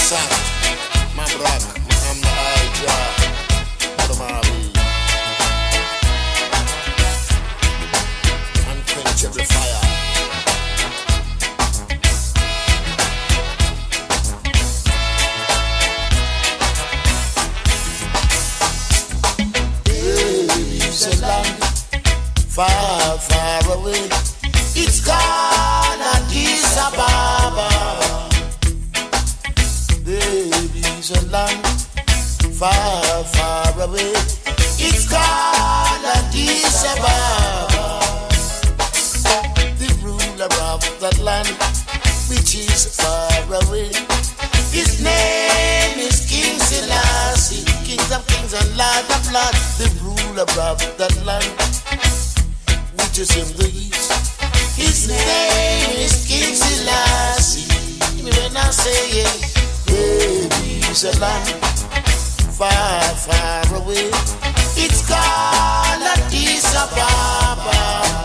Son, my brother, I'm the idea for the Mali. Unquenchable fire. There is a land far, far away. It's called Addis Ababa. Is a land far, far away. It's called Addis Ababa. The ruler of that land, which is far away, his name is King Selassie, King of kings and Lord of lords. The ruler of that land, which is in the east, his name is King Selassie. When I say it, it's a land far, far away. It's called Addis Ababa.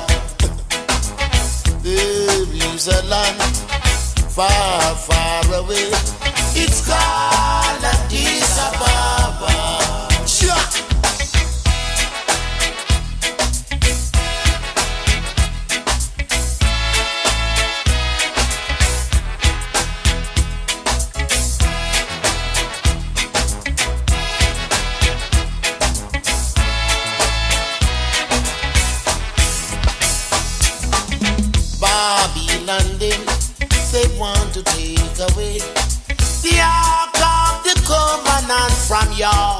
There is a land far, far away. It's called Addis Ababa. Sure. They want to take away the Ark of the Covenant from y'all.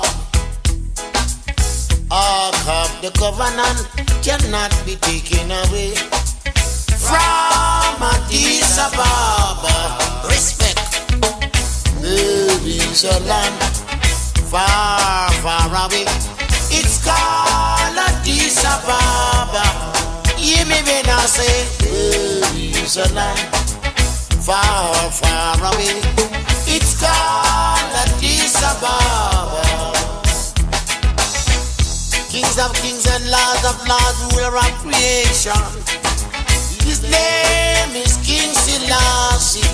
Ark of the Covenant cannot be taken away from Addis Ababa. Respect. There is a land far, far away. It's called Addis Ababa. Hear me when I say there is a land far, far away. It's called Addis Ababa. Kings of kings and lords of lords, ruler of creation. His name is King Selassie.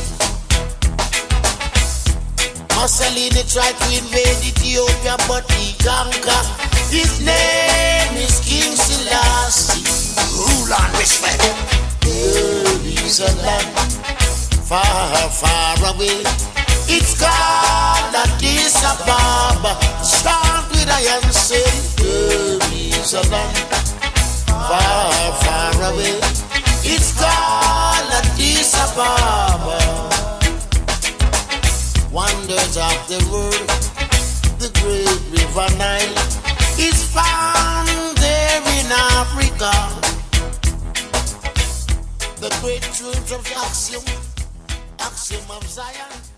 Mussolini tried to invade Ethiopia, but he conquered. His name is King Selassie. Rule and respect. There is a land far, far away. It's called Addis Ababa. Start with I am saying, there is a land far, far away. It's called Addis Ababa. Wonders of the world, the great river Nile is found there in Africa. The great truth of Axiom of Zion.